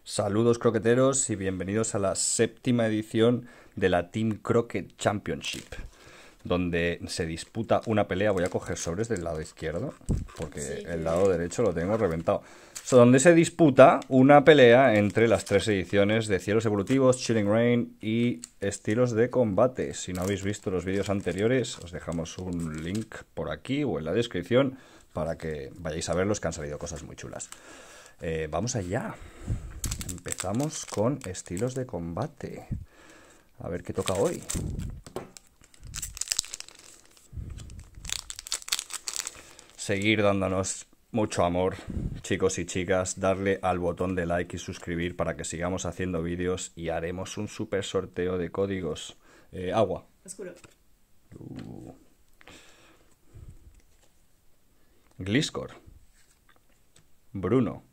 Saludos croqueteros y bienvenidos a la séptima edición de la Team Croquet Championship, donde se disputa una pelea. Voy a coger sobres del lado izquierdo, porque Sí, el que lado derecho lo tengo reventado. Donde se disputa una pelea entre las tres ediciones de Cielos Evolutivos, Chilling Reign y Estilos de Combate. Si no habéis visto los vídeos anteriores, os dejamos un link por aquí o en la descripción para que vayáis a verlos, que han salido cosas muy chulas. Vamos allá. Empezamos con estilos de combate. A ver qué toca hoy. Seguir dándonos mucho amor, chicos y chicas. Darle al botón de like y suscribir para que sigamos haciendo vídeos y haremos un super sorteo de códigos. Agua. oscuro. Gliscor. Bruno.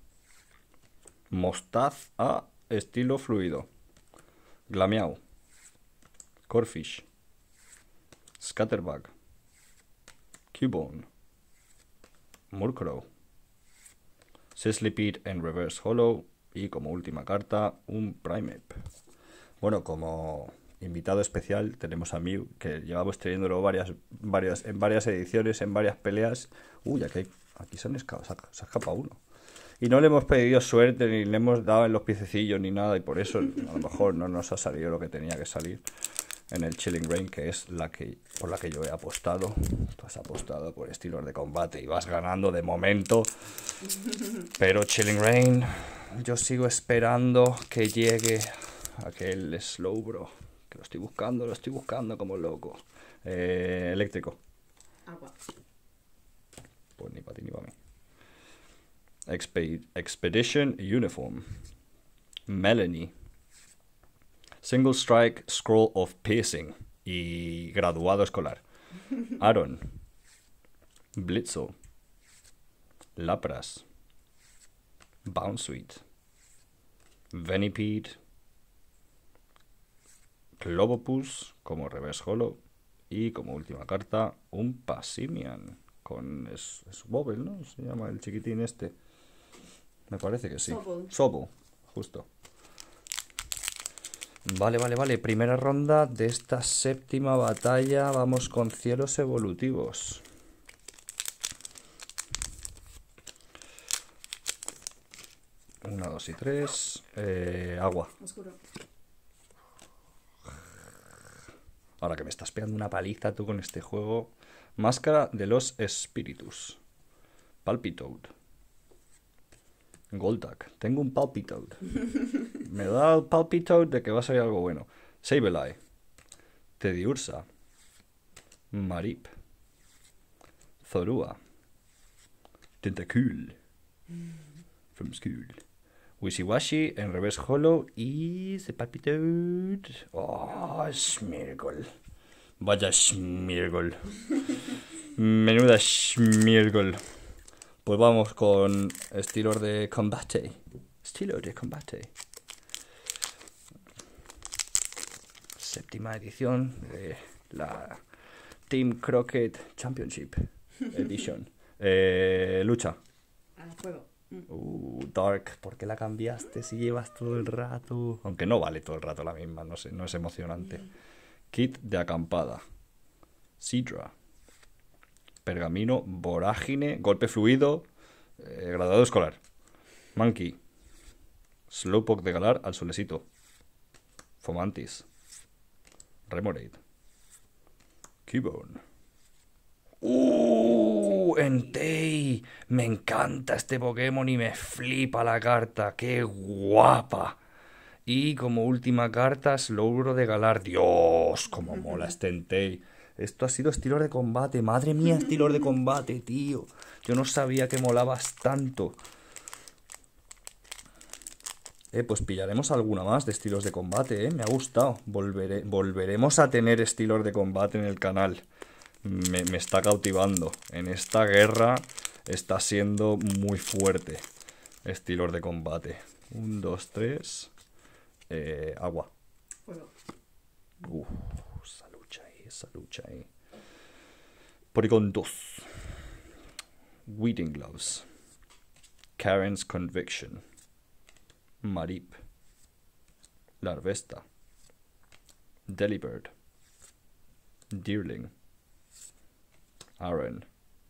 Mostaza estilo fluido. Glameow. Corfish. Scatterbug. Cubone. Murkrow. Sislipede en Reverse Hollow. Y como última carta, un Primeape. Bueno, como invitado especial tenemos a Mew, que llevamos teniéndolo en varias ediciones, en varias peleas. Uy, aquí se ha escapado uno. Y no le hemos pedido suerte, ni le hemos dado en los piececillos, ni nada, y por eso a lo mejor no nos ha salido lo que tenía que salir en el Chilling Reign, que es por la que yo he apostado. Tú has apostado por estilos de combate y vas ganando de momento. Pero Chilling Reign, yo sigo esperando que llegue aquel Slowbro, que lo estoy buscando como loco. Eléctrico. Agua. Pues ni para ti ni para mí. Expedition Uniform. Melanie. Single Strike Scroll of Piercing y graduado escolar. Aaron. Blitzel. Lapras. Bounsweet. Venipede. Clovopus como Reverse Hollow. Y como última carta, un Passimian. Es Bobble, ¿no? Se llama el chiquitín este. Me parece que sí. Sobble, justo. Vale. Primera ronda de esta séptima batalla. Vamos con cielos evolutivos. Una, dos y tres. Agua. Oscuro. Ahora que me estás pegando una paliza tú con este juego. Máscara de los espíritus. Palpitoad. Golduck. Tengo un Palpitoad. Me da el Palpitoad de que va a salir algo bueno. Sableye. Tediursa. Marip. Zorua. Tentacool. From School. Wishiwashi en Reverse Hollow y se Palpitoad. Oh, Smeargle. Vaya Smeargle. Menuda Smeargle. Pues vamos con estilos de combate. Estilo de combate. Séptima edición de la Team Croquet Championship Edition. Lucha. Fuego. Dark, ¿por qué la cambiaste si llevas todo el rato? Aunque no vale todo el rato la misma, no sé, no es emocionante. Kit de acampada. Sidra. Pergamino, vorágine, golpe fluido, graduado escolar. Monkey. Slowpoke de Galar al solecito. Fomantis. Remoraid. Cubone. Entei. Me encanta este Pokémon y me flipa la carta. ¡Qué guapa! Y como última carta, Slowbro de Galar. ¡Dios! ¡Cómo mola este Entei! Esto ha sido estilos de combate. Madre mía, estilos de combate, tío. Yo no sabía que molabas tanto. Pues pillaremos alguna más de estilos de combate, Me ha gustado. Volveremos a tener estilos de combate en el canal. Me está cautivando. En esta guerra está siendo muy fuerte. Estilos de combate. 1, 2, 3. Agua. Fuego. Esa lucha ahí. Porygon 2. Weeding Gloves. Karen's Conviction. Marip, Larvesta, Delibird, Deerling, Aaron,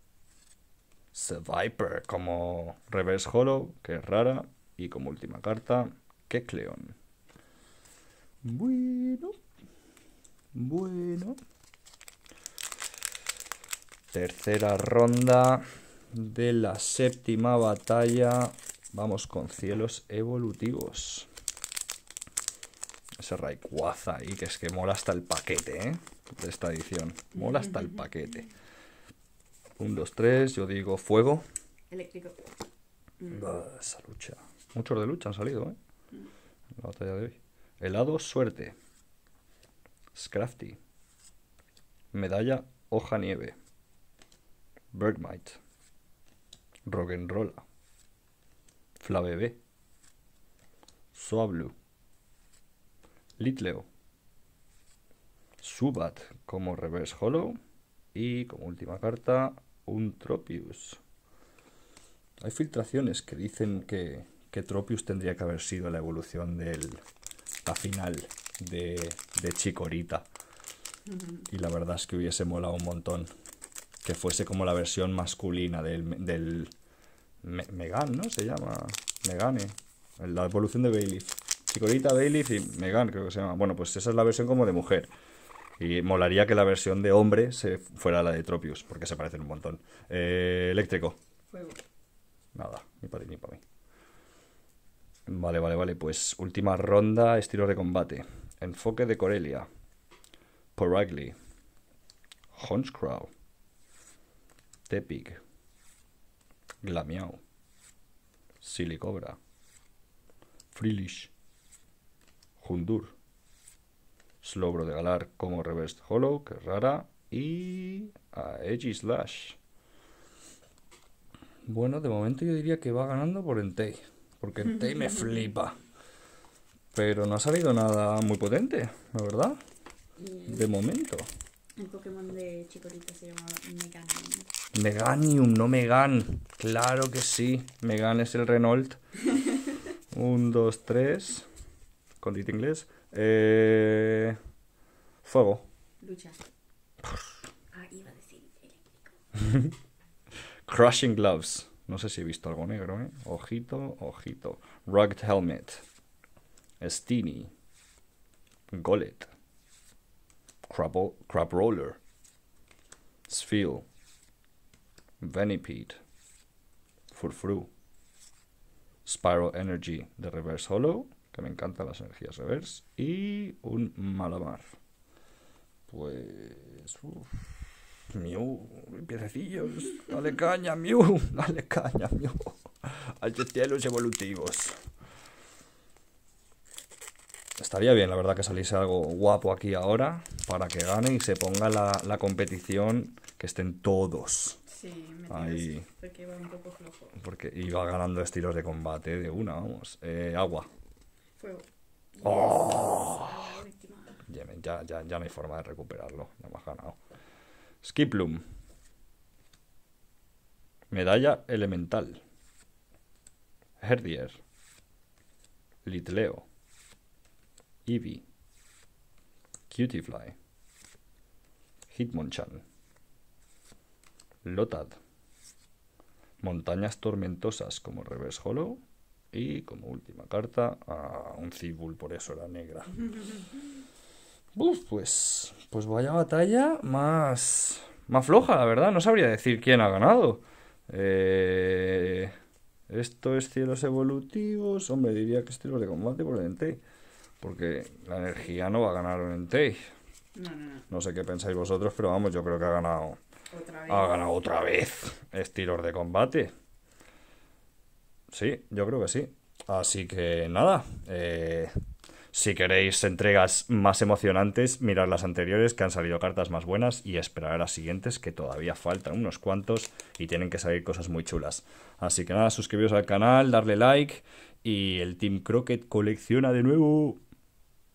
Seviper como Reverse Hollow, que es rara, y como última carta, Kecleon. Bueno. Tercera ronda de la séptima batalla. Vamos con cielos evolutivos. Ese Rayquaza ahí, que es que mola hasta el paquete, de esta edición. Mola hasta el paquete. 1, 2, 3, yo digo fuego. Eléctrico. Esa lucha. Muchos de lucha han salido, en la batalla de hoy. Helado, suerte. Scrafty. Medalla, hoja nieve. Bergmite. Roggenrola. Flabébé. Swablu. Litleo. Subat como Reverse Hollow. Y como última carta, un Tropius. Hay filtraciones que dicen que Tropius tendría que haber sido la evolución la final de Chikorita. Y la verdad es que hubiese molado un montón que fuese como la versión masculina del Megan, ¿no? Se llama Megane. La evolución de Bayleef. Chikorita, Bayleef y Megan, creo que se llama. Bueno, pues esa es la versión como de mujer. Y molaría que la versión de hombre fuera la de Tropius, porque se parecen un montón. Eléctrico. Fuego. Nada, ni para ti ni para mí. Vale. Pues última ronda, estilos de combate. Enfoque de Corelia. Poragli. Honchcrow. Tepig. Glamiao. Silicobra. Freelish. Hundur. Slowbro de Galar como Reversed Hollow, que es rara. Y Aegislash. Bueno, de momento yo diría que va ganando por Entei. Porque Entei me flipa. Pero no ha salido nada muy potente, la verdad. De momento. El Pokémon de Chikorita se llama Meganium. Meganium, no Megan. Claro que sí. Megan es el Renault. 1, 2, 3. Condito inglés. Fuego. Lucha. Iba a decir eléctrico. Crushing Gloves. No sé si he visto algo negro, ¿eh? Ojito. Rugged Helmet. Steenie. Gollet. Crab Roller. Spheal. Venipede. Furfru. Spiral Energy de Reverse Hollow, que me encantan las energías reverse. Y un Malamar. Pues... Mew, piececillos. Dale caña, Mew. Dale caña, Mew. Al cielos evolutivos. Estaría bien, la verdad, que saliese algo guapo aquí ahora para que gane y se ponga la competición, que estén todos. Sí, me ahí. Porque va un poco flojo. Porque iba ganando estilos de combate de una, vamos. Agua. Fuego. ¡Oh! A la última. Ya no hay forma de recuperarlo. Ya me has ganado. Skiploom. Medalla elemental. Herdier. Litleo. Eevee. Cutiefly. Hitmonchan. Lotad. Montañas tormentosas como Reverse Hollow. Y como última carta, un Cibul, por eso era negra. Pues vaya batalla más floja, la verdad. No sabría decir quién ha ganado. Esto es cielos evolutivos. Hombre, diría que estilos de combate por el Entei. Porque la energía no va a ganar un Entei. No. No sé qué pensáis vosotros, pero vamos, yo creo que ha ganado. Otra vez. Ha ganado otra vez estilos de combate. Sí, yo creo que sí. Así que nada. Si queréis entregas más emocionantes, mirad las anteriores, que han salido cartas más buenas, y esperar a las siguientes, que todavía faltan unos cuantos y tienen que salir cosas muy chulas. Así que nada, suscribiros al canal, darle like, y el Team Croquet colecciona de nuevo.